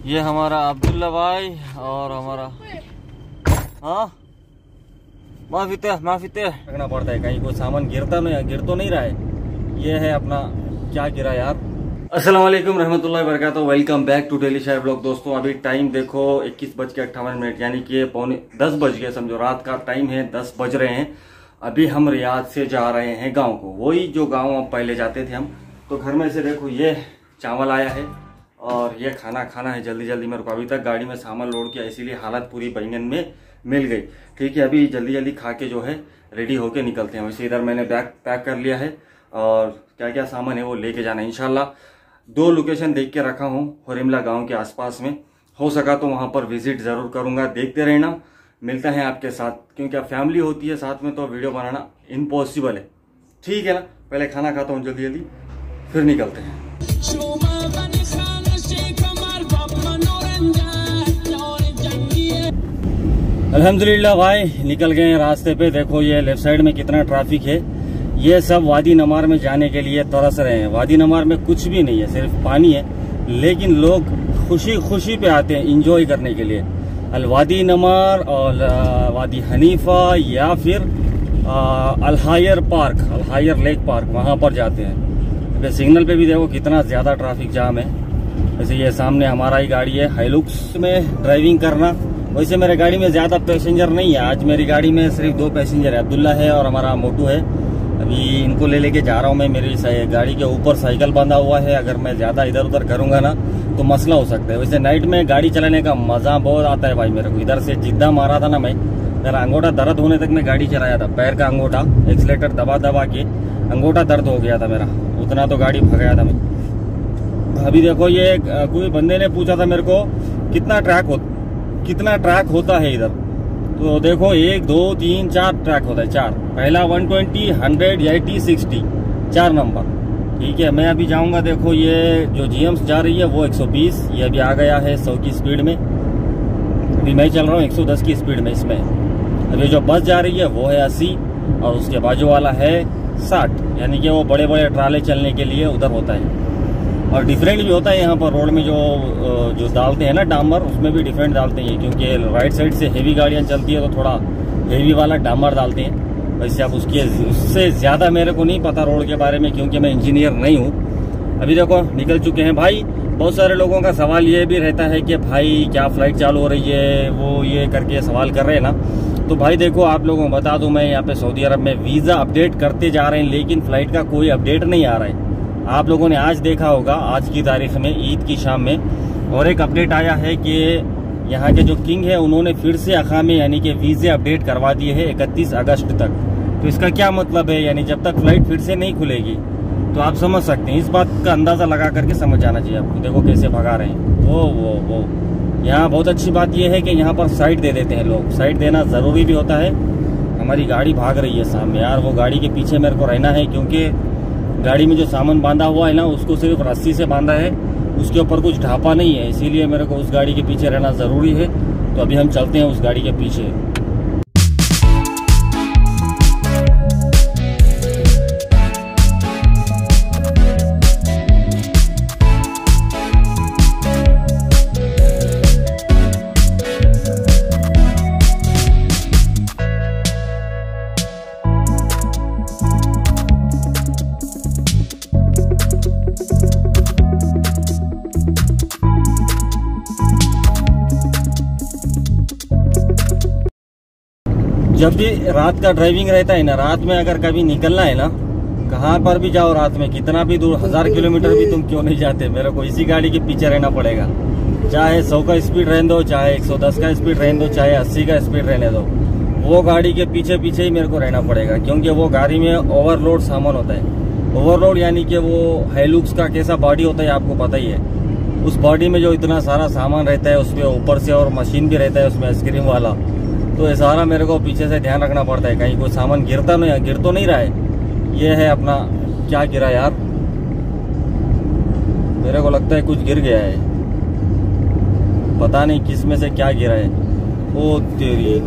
ये हमारा अब्दुल्ला भाई और हमारा माफी रखना पड़ता है, कहीं कोई सामान गिर तो नहीं रहा है। ये है अपना क्या गिरा यार। अस्सलाम वालेकुम रहमतुल्लाहि व बरकातहू। Welcome back to daily share blog. दोस्तों अभी टाइम देखो 21:58 यानी कि पौने 10 बज गए, समझो रात का टाइम है, 10 बज रहे हैं। अभी हम रियाद से जा रहे हैं गांव को, वही जो गांव हम पहले जाते थे हम। तो घर में से देखो ये चावल आया है और ये खाना है जल्दी मेरे को। अभी तक गाड़ी में सामान लोड किया, इसीलिए हालत पूरी बैंगन में मिल गई। ठीक है, अभी जल्दी खा के जो है रेडी होके निकलते हैं। वैसे इधर मैंने बैग पैक कर लिया है और क्या क्या सामान है वो लेके जाना है इंशाल्लाह। 2 लोकेशन देख के रखा हूँ होरिमला गांव के आसपास में, हो सका तो वहां पर विजिट जरूर करूंगा। देखते रहना, मिलता है आपके साथ, क्योंकि फैमिली होती है साथ में तो वीडियो बनाना इम्पॉसिबल है। ठीक है ना, पहले खाना खाता हूँ जल्दी फिर निकलते हैं। अल्हम्दुलिल्लाह भाई निकल गए हैं रास्ते पे। देखो ये लेफ्ट साइड में कितना ट्रैफिक है। ये सब वादी नमार में जाने के लिए तरस रहे हैं। वादी नमार में कुछ भी नहीं है, सिर्फ पानी है, लेकिन लोग खुशी पे आते हैं इंजॉय करने के लिए। अलवादी नमार और वादी हनीफा या फिर अलहायर लेक पार्क, वहां पर जाते हैं। सिग्नल पे भी देखो कितना ज्यादा ट्रैफिक जाम है। वैसे ये सामने हमारा ही गाड़ी है हाइलुक्स में ड्राइविंग करना। वैसे मेरे गाड़ी में ज्यादा पैसेंजर नहीं है, आज मेरी गाड़ी में सिर्फ 2 पैसेंजर है, अब्दुल्ला है और हमारा मोटू है। अभी इनको लेके जा रहा हूँ मैं। मेरी गाड़ी के ऊपर साइकिल बंधा हुआ है, अगर मैं ज्यादा इधर उधर करूंगा ना तो मसला हो सकता है। वैसे नाइट में गाड़ी चलाने का मजा बहुत आता है भाई मेरे को। इधर से जिद्दा मारा था ना मैं, मेरा अंगूठा दर्द होने तक मैं गाड़ी चलाया था। पैर का अंगूठा एक्सीलेटर दबा के अंगूठा दर्द हो गया था मेरा, उतना तो गाड़ी भगाया था मैं। अभी देखो ये कोई बंदे ने पूछा था मेरे को कितना ट्रैक होता है इधर, तो देखो 1 2 3 4 ट्रैक होता है, 4। पहला 120, 100, 80, 60, 4 नंबर। ठीक है, मैं अभी जाऊंगा। देखो ये जो जीएम्स जा रही है वो 120, ये अभी आ गया है 100 की स्पीड में। अभी मैं चल रहा हूँ 110 की स्पीड में इसमें। अभी जो बस जा रही है वो है 80 और उसके बाजू वाला है 60, यानी कि वो बड़े ट्राले चलने के लिए उधर होता है। और डिफरेंट भी होता है यहाँ पर रोड में जो डालते हैं ना डामर, उसमें भी डिफरेंट डालते हैं, क्योंकि राइट साइड से हेवी गाड़ियाँ चलती है तो थोड़ा हेवी वाला डामर डालते हैं। वैसे अब उससे ज्यादा मेरे को नहीं पता रोड के बारे में, क्योंकि मैं इंजीनियर नहीं हूँ। अभी देखो निकल चुके हैं भाई। बहुत सारे लोगों का सवाल ये भी रहता है कि भाई क्या फ्लाइट चालू हो रही है, वो ये करके सवाल कर रहे हैं ना। तो भाई देखो आप लोगों को बता दूं, मैं यहाँ पे सऊदी अरब में वीजा अपडेट करते जा रहे हैं, लेकिन फ्लाइट का कोई अपडेट नहीं आ रहा है। आप लोगों ने आज देखा होगा, आज की तारीख में ईद की शाम में और एक अपडेट आया है कि यहाँ के जो किंग है उन्होंने फिर से अकामे यानी कि वीजे अपडेट करवा दिए हैं 31 अगस्त तक। तो इसका क्या मतलब है, यानी जब तक फ्लाइट फिर से नहीं खुलेगी तो आप समझ सकते हैं। इस बात का अंदाजा लगा करके समझ जाना चाहिए आपको। देखो कैसे भगा रहे हैं वो। यहाँ बहुत अच्छी बात यह है कि यहाँ पर साइड दे देते हैं लोग, साइड देना जरूरी भी होता है। हमारी गाड़ी भाग रही है सामने यार, वो गाड़ी के पीछे मेरे को रहना है, क्योंकि गाड़ी में जो सामान बांधा हुआ है ना उसको सिर्फ रस्सी से बांधा है, उसके ऊपर कुछ ढापा नहीं है, इसीलिए मेरे को उस गाड़ी के पीछे रहना जरूरी है। तो अभी हम चलते हैं उस गाड़ी के पीछे। जब भी रात का ड्राइविंग रहता है ना, रात में अगर कभी निकलना है ना, कहाँ पर भी जाओ रात में, कितना भी दूर 1000 किलोमीटर भी तुम क्यों नहीं जाते, मेरे को इसी गाड़ी के पीछे रहना पड़ेगा। चाहे 100 का स्पीड रहने दो, चाहे 110 का स्पीड रहने दो, चाहे 80 का स्पीड रहने दो, वो गाड़ी के पीछे ही मेरे को रहना पड़ेगा, क्योंकि वो गाड़ी में ओवरलोड सामान होता है। ओवरलोड यानी कि वो हाइलुक्स का कैसा बॉडी होता है आपको पता ही है। उस बॉडी में जो इतना सारा सामान रहता है, उसमें ऊपर से और मशीन भी रहता है उसमें आइसक्रीम वाला, तो ये सारा मेरे को पीछे से ध्यान रखना पड़ता है, कहीं कोई सामान गिर तो नहीं रहा है। ये है अपना क्या गिरा यार, मेरे को लगता है कुछ गिर गया है, पता नहीं किस में से क्या गिरा है। ओ तेरी,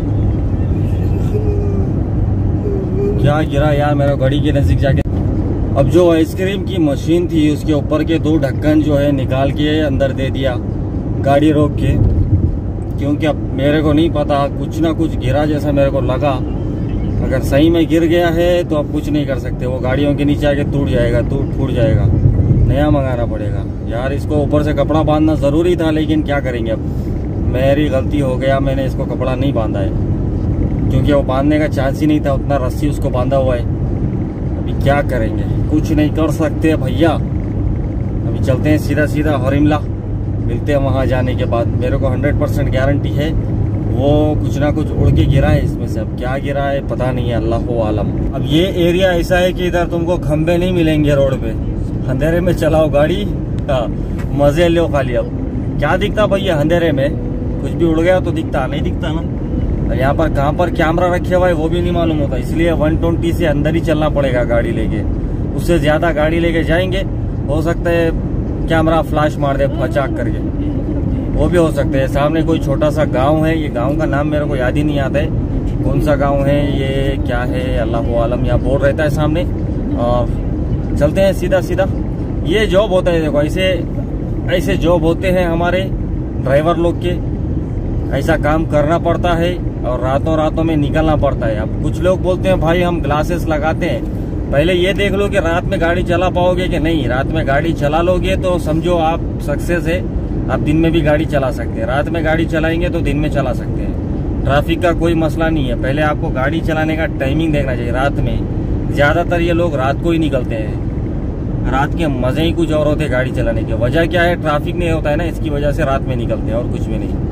क्या गिरा यार मेरे गाड़ी के नजदीक जाके। अब जो आइसक्रीम की मशीन थी उसके ऊपर के 2 ढक्कन जो है निकाल के अंदर दे दिया गाड़ी रोक के, क्योंकि अब मेरे को नहीं पता, कुछ ना कुछ गिरा जैसा मेरे को लगा। अगर सही में गिर गया है तो अब कुछ नहीं कर सकते, वो गाड़ियों के नीचे आके टूट जाएगा, फूट जाएगा, नया मंगाना पड़ेगा। यार इसको ऊपर से कपड़ा बांधना ज़रूरी था, लेकिन क्या करेंगे, अब मेरी गलती हो गया, मैंने इसको कपड़ा नहीं बांधा है, क्योंकि वो बांधने का चांस ही नहीं था, उतना रस्सी उसको बांधा हुआ है। अभी क्या करेंगे, कुछ नहीं कर सकते भैया। अभी चलते हैं सीधा सीधा हरिमला, मिलते हैं वहाँ जाने के बाद। मेरे को 100% गारंटी है वो कुछ ना कुछ उड़ के गिरा है इसमें से, अब क्या गिरा है पता नहीं है, अल्लाह आलम। अब ये एरिया ऐसा है कि इधर तुमको खंबे नहीं मिलेंगे रोड पे, अंधेरे में चलाओ गाड़ी, मजे लो खाली। अब क्या दिखता भैया अंधेरे में, कुछ भी उड़ गया तो दिखता नहीं, दिखता ना। और यहाँ पर कहाँ पर कैमरा रखे हुआ है वो भी नहीं मालूम होता, इसलिए 120 से अंदर ही चलना पड़ेगा गाड़ी लेके। उससे ज्यादा गाड़ी लेके जाएंगे हो सकता है कैमरा फ्लैश मार दे फचाक करके, वो भी हो सकता है। सामने कोई छोटा सा गांव है, ये गांव का नाम मेरे को याद ही नहीं आता है, कौन सा गांव है ये, क्या है, अल्लाह आलम। यहाँ बोर्ड रहता है सामने, और चलते हैं सीधा सीधा। ये जॉब होता है, देखो ऐसे जॉब होते हैं हमारे ड्राइवर लोग के, ऐसा काम करना पड़ता है और रातों में निकलना पड़ता है। अब कुछ लोग बोलते हैं भाई हम ग्लासेस लगाते हैं, पहले ये देख लो कि रात में गाड़ी चला पाओगे कि नहीं। रात में गाड़ी चला लोगे तो समझो आप सक्सेस है, आप दिन में भी गाड़ी चला सकते हैं। रात में गाड़ी चलाएंगे तो दिन में चला सकते हैं, ट्रैफिक का कोई मसला नहीं है। पहले आपको गाड़ी चलाने का टाइमिंग देखना चाहिए। रात में ज्यादातर ये लोग रात को ही निकलते हैं, रात के मजे ही कुछ और होते हैं गाड़ी चलाने की। वजह क्या है, ट्रैफिक नहीं होता है ना, इसकी वजह से रात में निकलते हैं और कुछ भी नहीं।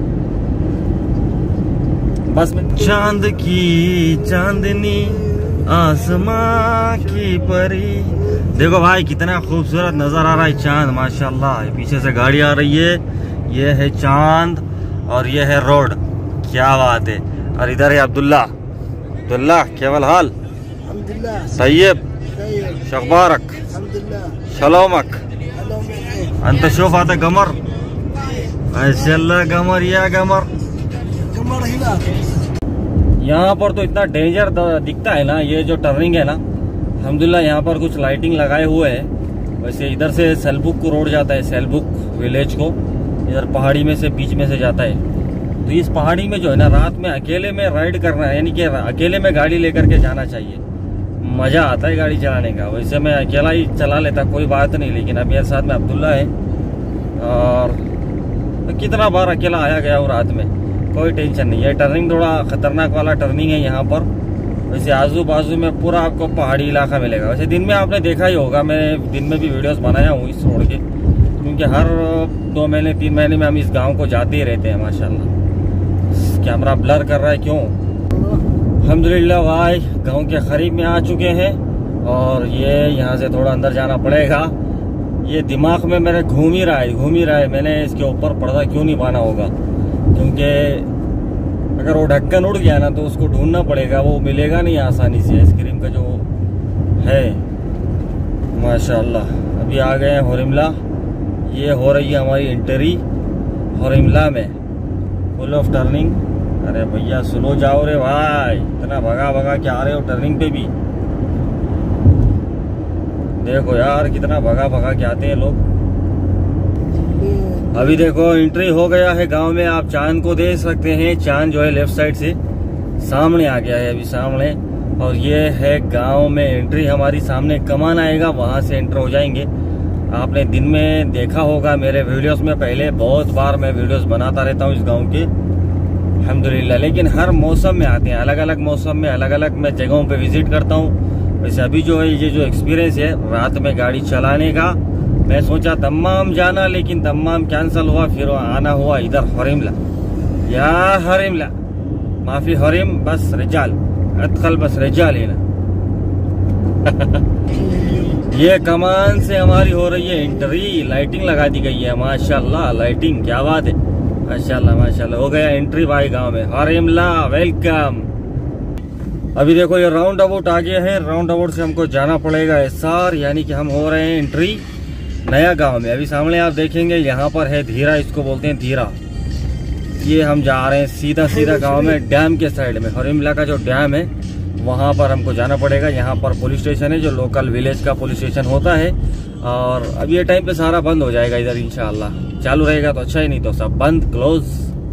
बस चांद की चांदनी आसमां की परी, देखो भाई कितना खूबसूरत नजर आ रहा है चांद, माशाल्लाह। पीछे से गाड़ी आ रही है, ये है चांद और ये है रोड, क्या बात है। और इधर है अब्दुल्ला, केवल हाल तैयब शखबारक शलोमक अंत शोफ आता गमर माशाल्लाह, गमर या गमर। यहाँ पर तो इतना डेंजर दिखता है ना, ये जो टर्निंग है ना, अल्हम्दुलिल्लाह यहाँ पर कुछ लाइटिंग लगाए हुए हैं। वैसे इधर से सेलबुक को रोड जाता है, सेलबुक विलेज को, इधर पहाड़ी में से बीच में से जाता है। तो इस पहाड़ी में जो है ना, रात में अकेले में राइड करना है, यानी कि अकेले में गाड़ी लेकर के जाना चाहिए, मजा आता है गाड़ी चलाने का। वैसे मैं अकेला ही चला लेता, कोई बात नहीं, लेकिन अब मेरे साथ में अब्दुल्ला है, और तो कितना बार अकेला आया गया हूँ रात में, कोई टेंशन नहीं है। टर्निंग थोड़ा खतरनाक वाला टर्निंग है यहाँ पर, वैसे आजू बाजू में पूरा आपको पहाड़ी इलाका मिलेगा। वैसे दिन में आपने देखा ही होगा, मैं दिन में भी वीडियोस बनाया हूँ इस रोड के, क्योंकि हर 2 महीने 3 महीने में हम इस गांव को जाते ही रहते हैं। माशाल्लाह कैमरा ब्लर कर रहा है क्यों। अल्हम्दुलिल्लाह भाई गांव के करीब में आ चुके हैं, और ये यहाँ से थोड़ा अंदर जाना पड़ेगा। ये दिमाग में मेरे घूम ही रहा है मैंने इसके ऊपर पर्दा क्यों नहीं बांधा होगा, क्योंकि अगर वो ढक्कन उड़ गया ना तो उसको ढूंढना पड़ेगा, वो मिलेगा नहीं आसानी से। आइसक्रीम का जो है माशाल्लाह। अभी आ गए हैं हरिमला, ये हो रही है हमारी एंट्री हरिमला में, फुल ऑफ टर्निंग। अरे भैया स्लो जाओ रे भाई, इतना भगा के आ रहे हो टर्निंग पे भी, देखो यार कितना भगा के आते हैं लोग। अभी देखो एंट्री हो गया है गांव में, आप चांद को देख सकते हैं, चांद जो है लेफ्ट साइड से सामने आ गया है अभी सामने, और ये है गांव में एंट्री हमारी। सामने कमान आएगा, वहां से एंटर हो जाएंगे। आपने दिन में देखा होगा मेरे वीडियोस में, पहले बहुत बार मैं वीडियोस बनाता रहता हूँ इस गांव के अल्हम्दुलिल्लाह, लेकिन हर मौसम में आते हैं, अलग अलग मौसम में अलग अलग मैं जगहों पे विजिट करता हूँ। वैसे अभी जो है ये जो एक्सपीरियंस है रात में गाड़ी चलाने का, मैं सोचा दम्माम जाना, लेकिन दम्माम कैंसिल हुआ, फिर आना हुआ इधर हरिमला। या हरिमला माफी हरिम बस रिजाल अदखल बस रिजाल है ना। ये कमान से हमारी हो रही है एंट्री, लाइटिंग लगा दी गई है माशाल्लाह, लाइटिंग क्या बात है, माशाल्लाह हो गया एंट्री भाई गांव में। हरिमला वेलकम। अभी देखो ये राउंड अबाउट आ गया है, राउंड अबाउट से हमको जाना पड़ेगा एसआर, यानी कि हम हो रहे हैं एंट्री नया गांव में। अभी सामने आप देखेंगे यहाँ पर है धीरा, इसको बोलते हैं धीरा। ये हम जा रहे हैं सीधा गांव में, डैम के साइड में, हरिमला का जो डैम है वहाँ पर हमको जाना पड़ेगा। यहाँ पर पुलिस स्टेशन है जो लोकल विलेज का पुलिस स्टेशन होता है, और अब ये टाइम पे सारा बंद हो जाएगा इधर इंशाल्लाह। चालू रहेगा तो अच्छा ही, नहीं तो सब बंद क्लोज।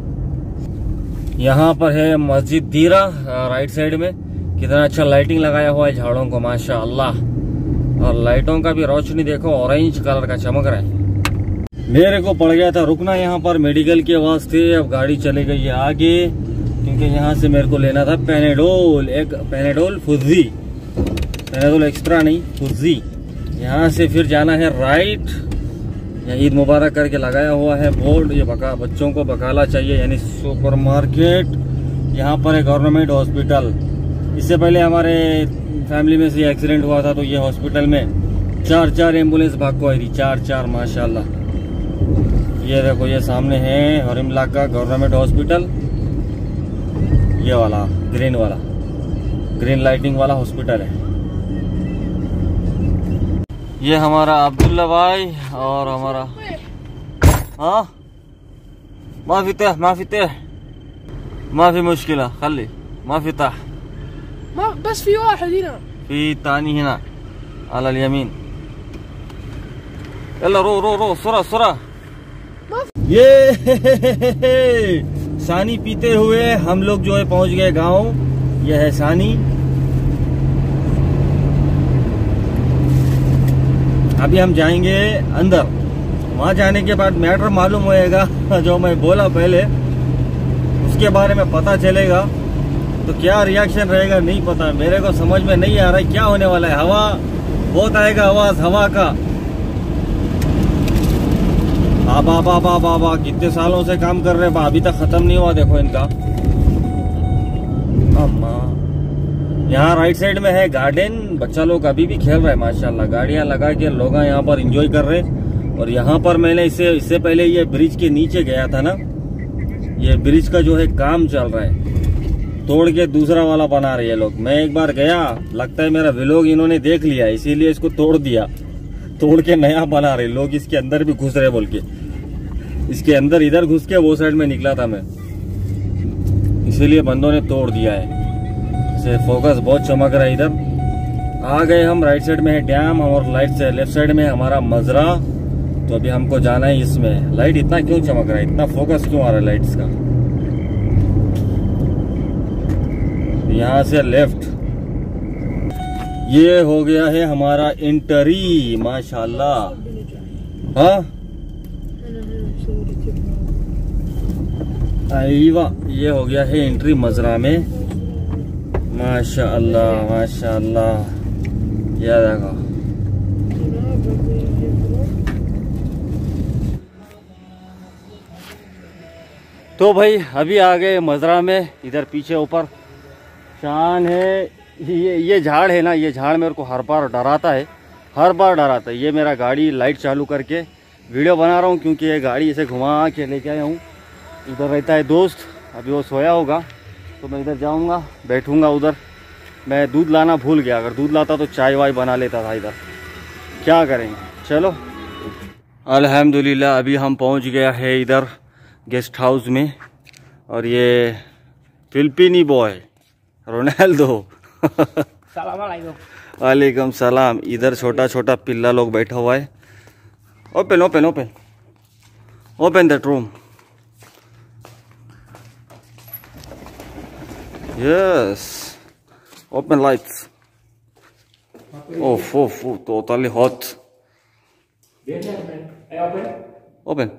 यहाँ पर है मस्जिद दीरा राइट साइड में, कितना अच्छा लाइटिंग लगाया हुआ है झाड़ों को माशाअल्लाह, और लाइटों का भी रोशनी देखो ऑरेंज कलर का चमक रहा है। मेरे को पड़ गया था रुकना यहाँ पर मेडिकल के वास्ते। अब गाड़ी चली गई है आगे, क्योंकि यहाँ से मेरे को लेना था पेनेडोल, एक पेनेडोल फुजी, पेनेडोल एक्स्ट्रा नहीं फुजी। यहाँ से फिर जाना है राइट। यहाँ ईद मुबारक करके लगाया हुआ है बोर्ड, ये बच्चों को बकाला चाहिए यानी सुपरमार्केट। यहाँ पर है गवर्नमेंट हॉस्पिटल। इससे पहले हमारे फैमिली में से एक्सीडेंट हुआ था, तो ये हॉस्पिटल में 4 एम्बुलेंस भाग को आई थी, 4 माशाल्लाह। ये देखो ये सामने है हरिमला का गवर्नमेंट हॉस्पिटल, ये वाला ग्रीन लाइटिंग वाला हॉस्पिटल है। ये हमारा अब्दुल्ला भाई और हमारा माफी मुश्किल खली माफी ताह बस في واحد هنا في تاني هنا على اليمين يلا رو سرعة ये सानी पीते हुए हम लोग जो है पहुंच गए गांव। ये है सानी। अभी हम जाएंगे अंदर, वहां जाने के बाद मैटर मालूम होएगा जो मैं बोला पहले, उसके बारे में पता चलेगा। तो क्या रिएक्शन रहेगा नहीं पता, मेरे को समझ में नहीं आ रहा है क्या होने वाला है। हवा बहुत आएगा, आवाज हवा का। बाबा कितने सालों से काम कर रहे हैं, अभी तक खत्म नहीं हुआ। देखो इनका अम्मा। यहाँ राइट साइड में है गार्डन, बच्चा लोग अभी भी खेल रहे हैं माशाल्लाह। गाड़ियां लगा के लोग यहाँ पर एंजॉय कर रहे हैं। और यहाँ पर मैंने इससे पहले ये ब्रिज के नीचे गया था ना, ये ब्रिज का जो है काम चल रहा है, तोड़ के दूसरा वाला बना रहे हैं लोग। मैं एक बार गया, लगता है मेरा व्लॉग इन्होंने देख लिया, इसीलिए इसको तोड़ दिया, तोड़ के नया बना रहे लोग। इसके अंदर भी घुस रहे बोल के, इसके अंदर इधर घुस के वो साइड में निकला था मैं, इसीलिए बंदों ने तोड़ दिया है। इसे फोकस बहुत चमक रहा है। इधर आ गए हम, राइट साइड में है डैम और लेफ्ट साइड में हमारा मजरा। तो अभी हमको जाना है इसमें। लाइट इतना क्यों चमक रहा है, इतना फोकस क्यों आ रहा है लाइट्स का। यहाँ से लेफ्ट, ये हो गया है हमारा एंट्री माशाल्लाह। हाँ आईवा, ये हो गया है एंट्री मजरा में माशाल्लाह माशाल्लाह। ये देखो तो भाई अभी आ गए मजरा में। इधर पीछे ऊपर शान है, ये झाड़ है ना, ये झाड़ मेरे को हर बार डराता है, ये मेरा गाड़ी लाइट चालू करके वीडियो बना रहा हूँ, क्योंकि ये गाड़ी इसे घुमा के लेके आया हूँ। इधर रहता है दोस्त, अभी वो सोया होगा तो मैं इधर जाऊँगा, बैठूँगा उधर। मैं दूध लाना भूल गया, अगर दूध लाता तो चाय वाय बना लेता था इधर। क्या करेंगे, चलो। अल्हम्दुलिल्लाह अभी हम पहुँच गया है इधर गेस्ट हाउस में, और ये फिलिपीनी बॉय रोनाल्डो वालेकुम सलाम। इधर छोटा छोटा पिल्ला लोग बैठा हुआ है। Open open open open that room. Yes open lights. ओफ टोटली हॉट। ओपन।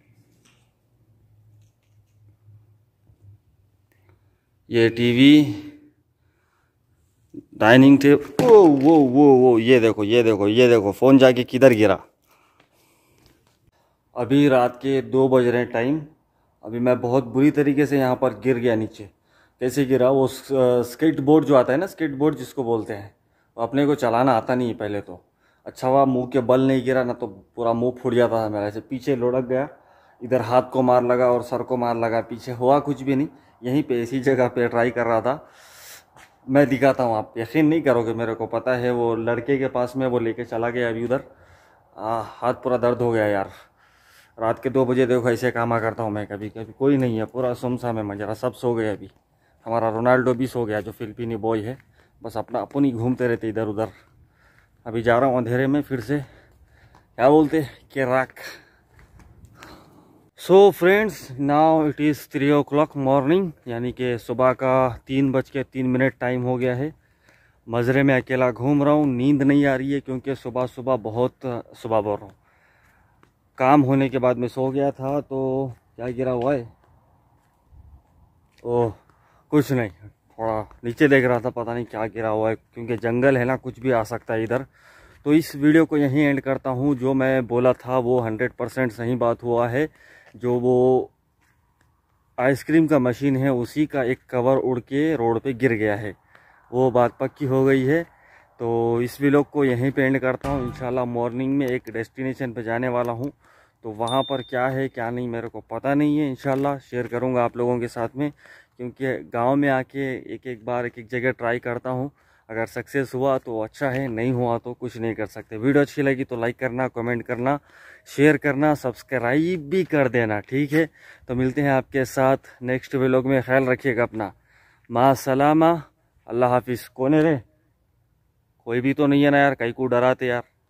ये टीवी, डाइनिंग टेबल। वो ये देखो फोन जाके किधर गिरा। अभी रात के 2 बज रहे हैं टाइम। अभी मैं बहुत बुरी तरीके से यहाँ पर गिर गया नीचे। कैसे गिरा, वो स्केट बोर्ड जो आता है ना, स्केट बोर्ड जिसको बोलते हैं, तो अपने को चलाना आता नहीं है पहले तो। अच्छा हुआ मुंह के बल नहीं गिरा, ना तो पूरा मुंह फूट जाता था मेरा। ऐसे पीछे लुढ़क गया, इधर हाथ को मार लगा और सर को मार लगा। पीछे हुआ कुछ भी नहीं, यहीं पे इसी जगह पे ट्राई कर रहा था। मैं दिखाता हूँ, आप यकीन नहीं करोगे, मेरे को पता है। वो लड़के के पास में वो लेके चला गया अभी उधर। हाथ पूरा दर्द हो गया यार। रात के 2 बजे देखो ऐसे कामा करता हूँ मैं कभी कभी। कोई नहीं है, पूरा सुमसाम है मजरा, सब सो गए अभी। हमारा रोनाल्डो भी सो गया, जो फिलिपीनी बॉय है, बस अपना अपन ही घूमते रहते इधर उधर। अभी जा रहा हूँ अंधेरे में फिर से, क्या बोलते, केराक। So friends, now it is 3 o'clock morning, यानी कि सुबह का 3:03 टाइम हो गया है। मजरे में अकेला घूम रहा हूँ, नींद नहीं आ रही है क्योंकि सुबह सुबह सुबह बोल रहा हूँ, काम होने के बाद मैं सो गया था। तो क्या गिरा हुआ है? ओह कुछ नहीं, थोड़ा नीचे देख रहा था, पता नहीं क्या गिरा हुआ है, क्योंकि जंगल है ना, कुछ भी आ सकता है इधर। तो इस वीडियो को यहीं एंड करता हूँ। जो मैं बोला था वो 100% सही बात हुआ है। जो वो आइसक्रीम का मशीन है उसी का एक कवर उड़ के रोड पे गिर गया है, वो बात पक्की हो गई है। तो इस वीडियो को यहीं पे एंड करता हूँ। इंशाल्लाह मॉर्निंग में एक डेस्टिनेशन पे जाने वाला हूँ, तो वहाँ पर क्या है क्या नहीं मेरे को पता नहीं है। इंशाल्लाह शेयर करूँगा आप लोगों के साथ में, क्योंकि गांव में आके एक बार एक जगह ट्राई करता हूँ। अगर सक्सेस हुआ तो अच्छा है, नहीं हुआ तो कुछ नहीं कर सकते। वीडियो अच्छी लगी तो लाइक करना, कमेंट करना, शेयर करना, सब्सक्राइब भी कर देना, ठीक है। तो मिलते हैं आपके साथ नेक्स्ट व्लॉग में। ख्याल रखिएगा अपना। मा सलामा, अल्लाह हाफिज़। कौन है रे? कोई भी तो नहीं है ना यार, कहीं को डराते यार।